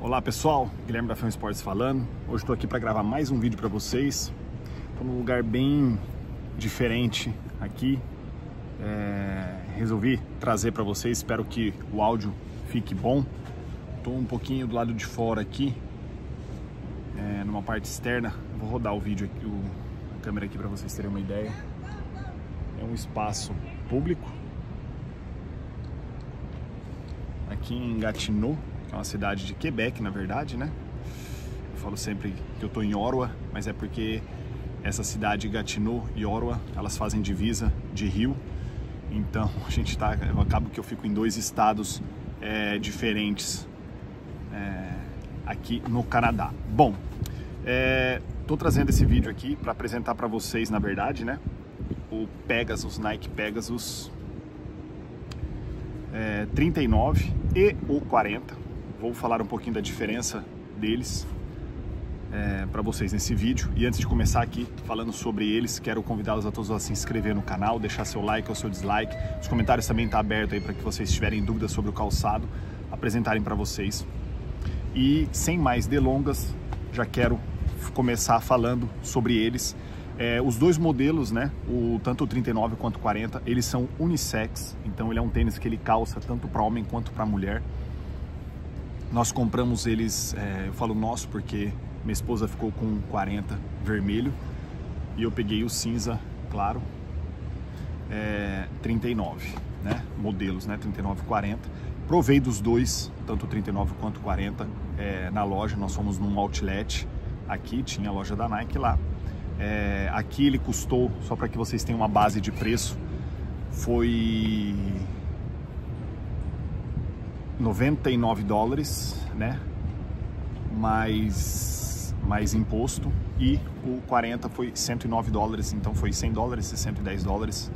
Olá pessoal, Guilherme da Fã Esportes falando. Hoje estou aqui para gravar mais um vídeo para vocês. Estou num lugar bem diferente aqui. Resolvi trazer para vocês, espero que o áudio fique bom. Estou um pouquinho do lado de fora aqui, numa parte externa. Vou rodar o vídeo aqui, a câmera aqui para vocês terem uma ideia. É um espaço público aqui em Gatineau, que é uma cidade de Quebec, na verdade, né? Eu falo sempre que eu tô em Ottawa, mas é porque essa cidade, Gatineau e Ottawa, elas fazem divisa de rio. Então eu acabo que eu fico em dois estados diferentes aqui no Canadá. Bom, tô trazendo esse vídeo aqui para apresentar para vocês, na verdade, né? O Pegasus, Nike Pegasus 39 e o 40. Vou falar um pouquinho da diferença deles para vocês nesse vídeo. E antes de começar aqui falando sobre eles, quero convidá-los a todos a se inscrever no canal, deixar seu like ou seu dislike. Os comentários também estão abertos aí para que vocês tiverem dúvidas sobre o calçado, apresentarem para vocês. E sem mais delongas, já quero começar falando sobre eles. Os dois modelos, né, tanto o 39 quanto o 40, eles são unissex, então ele é um tênis que ele calça tanto para homem quanto para mulher. Nós compramos eles, eu falo nosso porque minha esposa ficou com o 40 vermelho e eu peguei o cinza claro, 39, né, modelos, né, 39 e 40. Provei dos dois, tanto o 39 quanto o 40, na loja. Nós fomos num outlet aqui, tinha a loja da Nike lá. Aqui ele custou, só para que vocês tenham uma base de preço, foi $99, né, mais imposto, e o 40 foi $109, então foi $100 e $110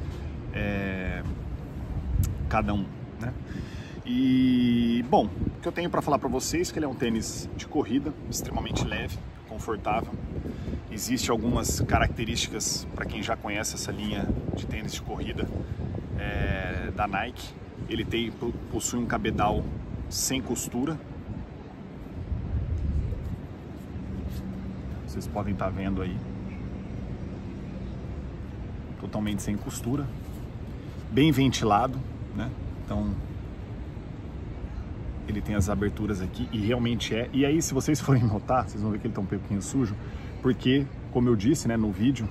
cada um, né? E bom, o que eu tenho para falar para vocês é que ele é um tênis de corrida, extremamente leve, confortável. Existem algumas características para quem já conhece essa linha de tênis de corrida da Nike. Ele possui um cabedal sem costura. Vocês podem estar vendo aí. Totalmente sem costura. Bem ventilado, né? Então ele tem as aberturas aqui e realmente E aí, se vocês forem notar, vocês vão ver que ele está um pouquinho sujo, porque, como eu disse, né, no vídeo,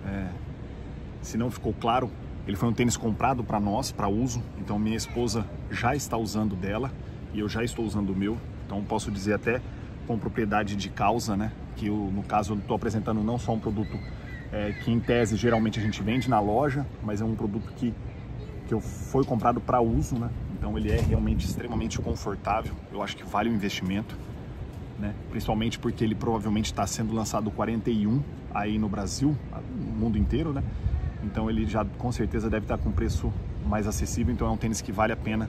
se não ficou claro, ele foi um tênis comprado para nós, para uso. Então minha esposa já está usando dela e eu já estou usando o meu. Então posso dizer até com propriedade de causa, né, que no caso eu estou apresentando não só um produto que em tese geralmente a gente vende na loja, mas é um produto que foi comprado para uso, né? Então ele é realmente extremamente confortável. Eu acho que vale o investimento, né? Principalmente porque ele provavelmente está sendo lançado 41 aí no Brasil, no mundo inteiro, né? Então ele já com certeza deve estar com preço mais acessível. Então é um tênis que vale a pena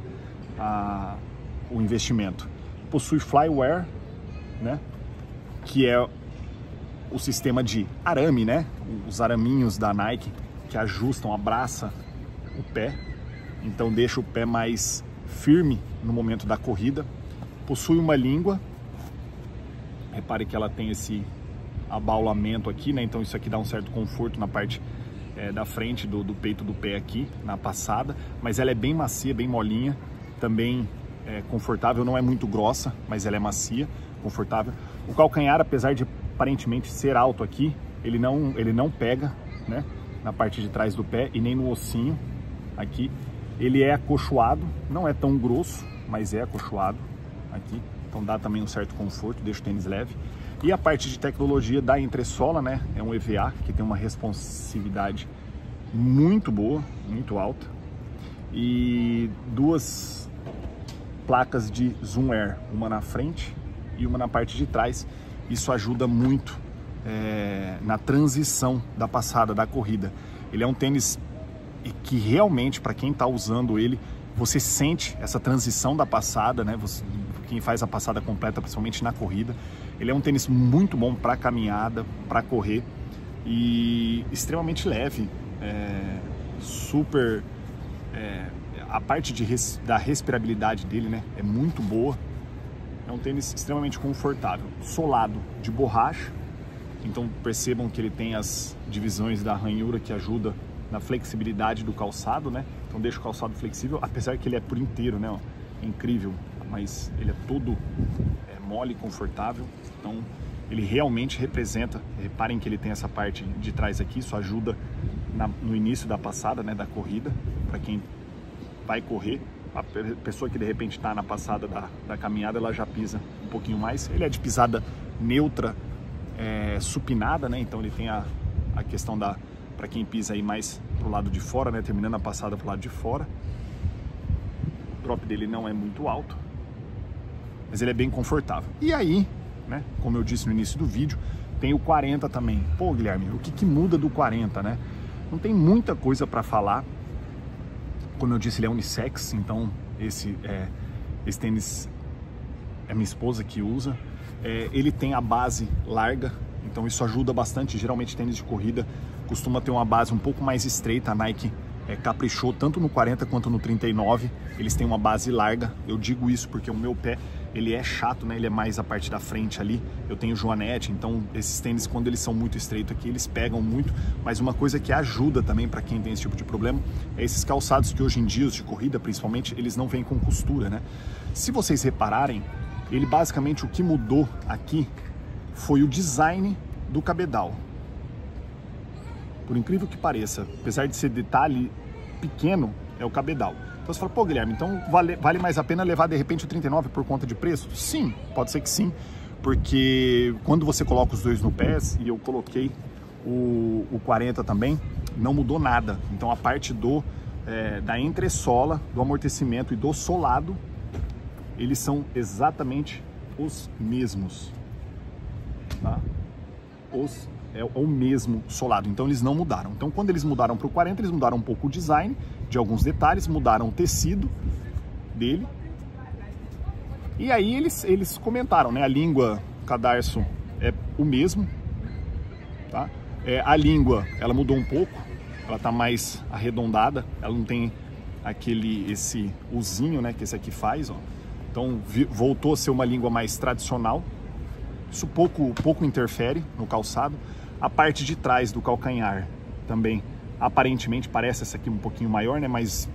o investimento. Possui Flyware, né? Que é o sistema de arame, né? Os araminhos da Nike que ajustam, abraça o pé. Então deixa o pé mais firme no momento da corrida. Possui uma língua. Repare que ela tem esse abaulamento aqui, né? Então isso aqui dá um certo conforto na parte da frente do peito do pé aqui, na passada. Mas ela é bem macia, bem molinha. Também confortável, não é muito grossa, mas ela é macia, confortável. O calcanhar, apesar de aparentemente ser alto aqui, ele não pega, né, na parte de trás do pé e nem no ossinho aqui. Ele é acolchoado, não é tão grosso, mas é acolchoado aqui. Então dá também um certo conforto, deixa o tênis leve. E a parte de tecnologia da entressola, né, é um EVA que tem uma responsividade muito boa, muito alta. E duas placas de Zoom Air, uma na frente e uma na parte de trás. Isso ajuda muito na transição da passada, da corrida. Ele é um tênis que realmente, para quem está usando ele, você sente essa transição da passada, né? Quem faz a passada completa, principalmente na corrida. Ele é um tênis muito bom para caminhada, para correr e extremamente leve, super. A parte da respirabilidade dele, né, é muito boa. É um tênis extremamente confortável, solado de borracha. Então percebam que ele tem as divisões da ranhura que ajuda na flexibilidade do calçado, né? Então deixa o calçado flexível, apesar que ele é por inteiro, né? É incrível, mas ele é todo mole e confortável. Então ele realmente representa, reparem que ele tem essa parte de trás aqui, isso ajuda no início da passada, né? Da corrida, para quem vai correr. A pessoa que de repente está na passada da caminhada, ela já pisa um pouquinho mais. Ele é de pisada neutra, supinada, né? Então ele tem a questão para quem pisa aí mais pro lado de fora, né? Terminando a passada pro lado de fora. O drop dele não é muito alto, mas ele é bem confortável. E aí, né? Como eu disse no início do vídeo, tem o 40 também. Pô, Guilherme, o que muda do 40, né? Não tem muita coisa para falar. Como eu disse, ele é unissex, então esse tênis é minha esposa que usa. Ele tem a base larga, então isso ajuda bastante. Geralmente tênis de corrida costuma ter uma base um pouco mais estreita. A Nike caprichou tanto no 40 quanto no 39. Eles têm uma base larga. Eu digo isso porque o meu pé, ele é chato, né? Ele é mais a parte da frente ali. Eu tenho joanete, então esses tênis, quando eles são muito estreitos aqui, eles pegam muito. Mas uma coisa que ajuda também para quem tem esse tipo de problema é esses calçados que hoje em dia, os de corrida principalmente, eles não vêm com costura, né? Se vocês repararem, ele basicamente, o que mudou aqui foi o design do cabedal. Por incrível que pareça, apesar de ser detalhe pequeno, é o cabedal. Então você fala, pô, Guilherme, então vale mais a pena levar de repente o 39 por conta de preço? Sim, pode ser que sim, porque quando você coloca os dois no pé, e eu coloquei o 40 também, não mudou nada. Então a parte da entressola, do amortecimento e do solado, eles são exatamente os mesmos, tá? É o mesmo solado, então eles não mudaram. Então quando eles mudaram para o 40, eles mudaram um pouco o design de alguns detalhes, mudaram o tecido dele. E aí eles comentaram, né? A língua, o cadarço é o mesmo, tá? A língua, ela mudou um pouco, ela tá mais arredondada, ela não tem esse usinho, né? Que esse aqui faz, ó. Então voltou a ser uma língua mais tradicional. Isso pouco interfere no calçado. A parte de trás do calcanhar também, aparentemente, parece essa aqui um pouquinho maior, né? Mas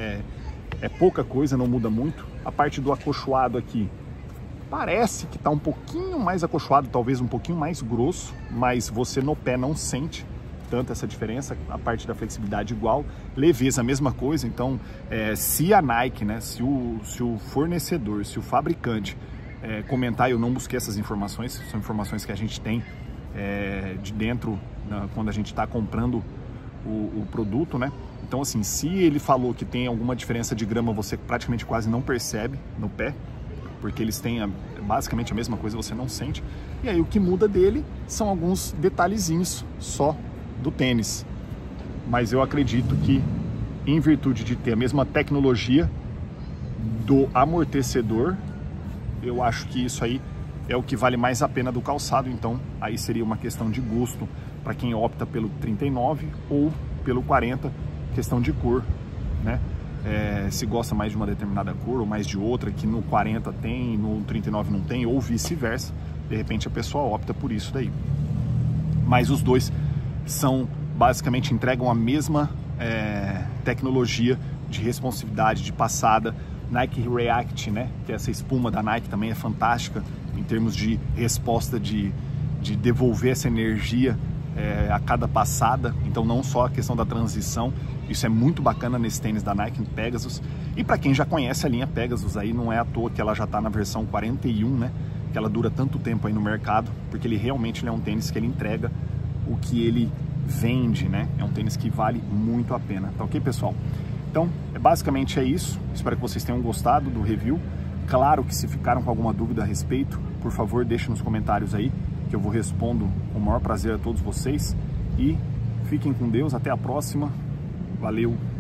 é pouca coisa, não muda muito. A parte do acolchoado aqui, parece que está um pouquinho mais acolchoado, talvez um pouquinho mais grosso, mas você no pé não sente tanto essa diferença. A parte da flexibilidade igual, leveza a mesma coisa. Então, se a Nike, né? Se o fornecedor, se o fabricante comentar, eu não busquei essas informações, são informações que a gente tem de dentro, quando a gente está comprando o produto, né? Então assim, se ele falou que tem alguma diferença de grama, você praticamente quase não percebe no pé, porque eles têm basicamente a mesma coisa, você não sente. E aí o que muda dele são alguns detalhezinhos só do tênis. Mas eu acredito que, em virtude de ter a mesma tecnologia do amortecedor, eu acho que isso aí é o que vale mais a pena do calçado. Então aí seria uma questão de gosto para quem opta pelo 39 ou pelo 40, questão de cor, né? Se gosta mais de uma determinada cor ou mais de outra, que no 40 tem, no 39 não tem, ou vice-versa, de repente a pessoa opta por isso daí. Mas os dois basicamente entregam a mesma tecnologia de responsividade, de passada. Nike React, né? Que essa espuma da Nike também é fantástica em termos de resposta, de devolver essa energia a cada passada. Então não só a questão da transição, isso é muito bacana nesse tênis da Nike Pegasus. E para quem já conhece a linha Pegasus aí, não é à toa que ela já está na versão 41, né? Que ela dura tanto tempo aí no mercado, porque ele realmente é um tênis que ele entrega o que ele vende, né? É um tênis que vale muito a pena, tá ok, pessoal? Então, basicamente é isso. Espero que vocês tenham gostado do review. Claro que se ficaram com alguma dúvida a respeito, por favor, deixe nos comentários aí, que eu vou respondo com o maior prazer a todos vocês. E fiquem com Deus, até a próxima. Valeu!